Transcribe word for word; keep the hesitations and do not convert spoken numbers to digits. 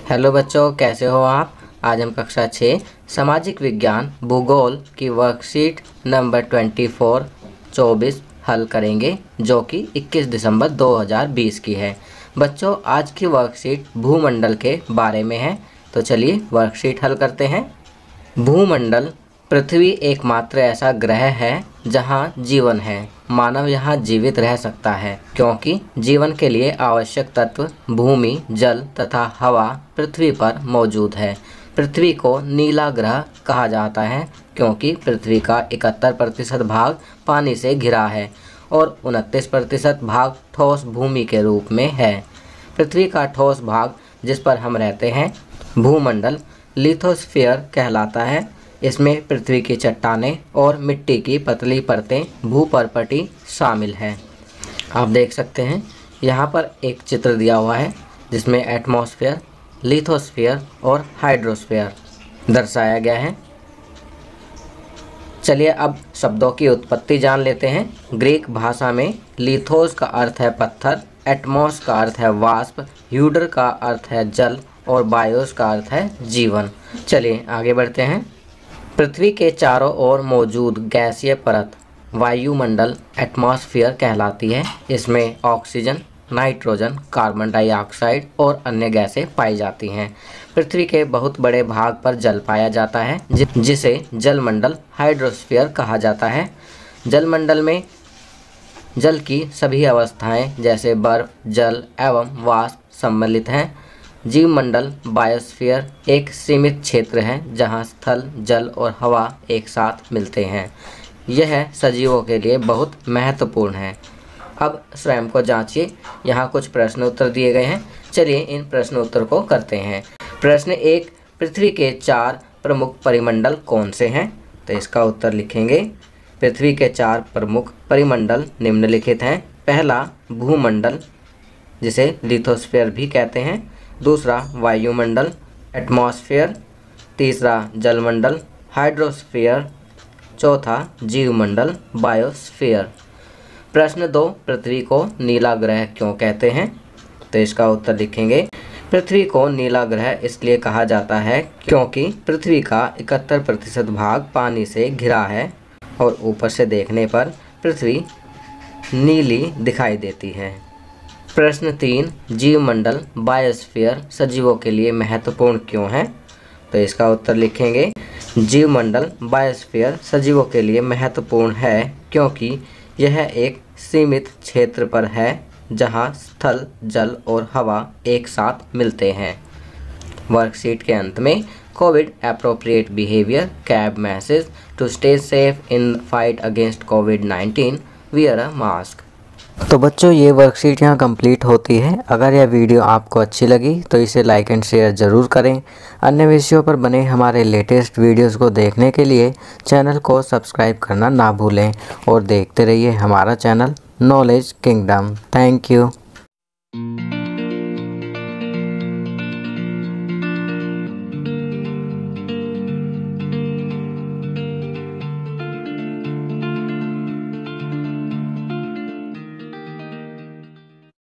Hello बच्चों, कैसे हो आप। आज हम कक्षा छः सामाजिक विज्ञान भूगोल की वर्कशीट नंबर चौबीस चौबीस हल करेंगे, जो कि इक्कीस दिसंबर दो हज़ार बीस की है। बच्चों, आज की वर्कशीट भूमंडल के बारे में है, तो चलिए वर्कशीट हल करते हैं। भूमंडल पृथ्वी एकमात्र ऐसा ग्रह है जहाँ जीवन है। मानव यहाँ जीवित रह सकता है क्योंकि जीवन के लिए आवश्यक तत्व भूमि, जल तथा हवा पृथ्वी पर मौजूद है। पृथ्वी को नीला ग्रह कहा जाता है क्योंकि पृथ्वी का इकहत्तर प्रतिशत भाग पानी से घिरा है और उनतीस प्रतिशत भाग ठोस भूमि के रूप में है। पृथ्वी का ठोस भाग, जिस पर हम रहते हैं, भूमंडल लिथोस्फीयर कहलाता है। इसमें पृथ्वी की चट्टानें और मिट्टी की पतली परतें भूपर्पटी शामिल हैं। आप देख सकते हैं यहाँ पर एक चित्र दिया हुआ है जिसमें एटमॉस्फेयर, लिथोस्फीयर और हाइड्रोस्फीयर दर्शाया गया है। चलिए अब शब्दों की उत्पत्ति जान लेते हैं। ग्रीक भाषा में लिथोस का अर्थ है पत्थर, एटमॉस का अर्थ है वाष्प, ह्यूडर का अर्थ है जल और बायोस का अर्थ है जीवन। चलिए आगे बढ़ते हैं। पृथ्वी के चारों ओर मौजूद गैसीय परत वायुमंडल एटमॉस्फेयर कहलाती है। इसमें ऑक्सीजन, नाइट्रोजन, कार्बन डाइऑक्साइड और अन्य गैसें पाई जाती हैं। पृथ्वी के बहुत बड़े भाग पर जल पाया जाता है जिसे जलमंडल हाइड्रोस्फीयर कहा जाता है। जलमंडल में जल की सभी अवस्थाएं जैसे बर्फ, जल एवं वाष्प सम्मिलित हैं। जीवमंडल बायोस्फीयर एक सीमित क्षेत्र है जहां स्थल, जल और हवा एक साथ मिलते हैं। यह सजीवों के लिए बहुत महत्वपूर्ण है। अब स्वयं को जांचिए, यहाँ कुछ प्रश्न उत्तर दिए गए हैं। चलिए इन प्रश्न उत्तर को करते हैं। प्रश्न एक, पृथ्वी के चार प्रमुख परिमंडल कौन से हैं? तो इसका उत्तर लिखेंगे। पृथ्वी के चार प्रमुख परिमंडल निम्नलिखित हैं। पहला भूमंडल, जिसे लिथोस्फीयर भी कहते हैं। दूसरा वायुमंडल एटमॉस्फेयर। तीसरा जलमंडल हाइड्रोस्फीयर। चौथा जीवमंडल बायोस्फीयर। प्रश्न दो, पृथ्वी को नीला ग्रह क्यों कहते हैं? तो इसका उत्तर लिखेंगे। पृथ्वी को नीला ग्रह इसलिए कहा जाता है क्योंकि पृथ्वी का इकहत्तर प्रतिशत भाग पानी से घिरा है और ऊपर से देखने पर पृथ्वी नीली दिखाई देती है। प्रश्न तीन, जीवमंडल बायोस्फीयर सजीवों के लिए महत्वपूर्ण क्यों है? तो इसका उत्तर लिखेंगे। जीवमंडल बायोस्फीयर सजीवों के लिए महत्वपूर्ण है क्योंकि यह एक सीमित क्षेत्र पर है जहां स्थल, जल और हवा एक साथ मिलते हैं। वर्कशीट के अंत में covid appropriate behaviour CAB message to stay safe in fight against covid nineteen, wear a mask. तो बच्चों, ये वर्कशीट यहाँ कंप्लीट होती है। अगर यह वीडियो आपको अच्छी लगी तो इसे लाइक एंड शेयर ज़रूर करें। अन्य विषयों पर बने हमारे लेटेस्ट वीडियोस को देखने के लिए चैनल को सब्सक्राइब करना ना भूलें और देखते रहिए हमारा channel knowledge kingdom. Thank you.